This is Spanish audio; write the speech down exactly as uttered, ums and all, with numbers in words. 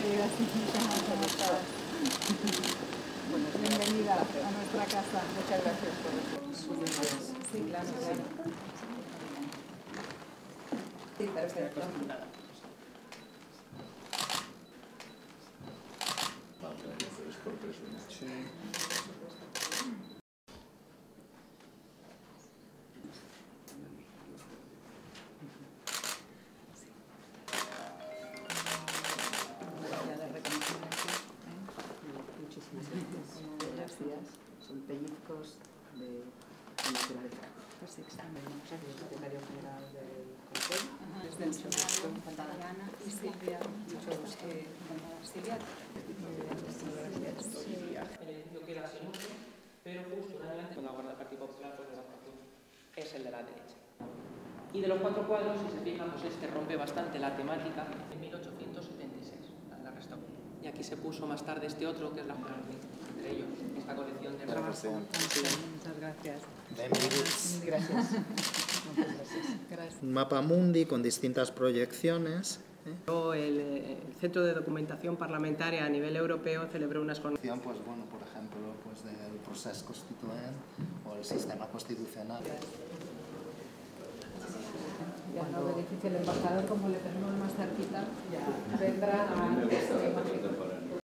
gracias. ¿Cómo estás? Bienvenida a nuestra casa. Muchas gracias por eso. Sí, claro, claro. Sí, perfecto. Sí. Muchísimas gracias. Son pellizcos de naturaleza. Pues sí, están bien. El secretario general del Consejo. Desde el Senado, Ana y Silvia. Mucho gusto. Silvia. El edificio queda sin uso, pero justo un año antes, cuando aguarda el Partido Popular, pues la actuación es el de la derecha. Y de los cuatro cuadros, si se fijan, pues este rompe bastante la temática en mil ochocientos setenta y seis, la restauración. Y aquí se puso más tarde este otro, que es la entre ellos, esta colección de trabajo. Muchas gracias. Benvinguts. Gracias. Muchas gracias. Gracias. Un mapa mundi con distintas proyecciones. ¿eh? El, el Centro de Documentación Parlamentaria a nivel europeo celebró unas Pues bueno, por ejemplo, pues del proceso constituyente o el sistema constitucional. Ya no ve difícil el embajador, como le tenemos más cerquita, ya vendrá a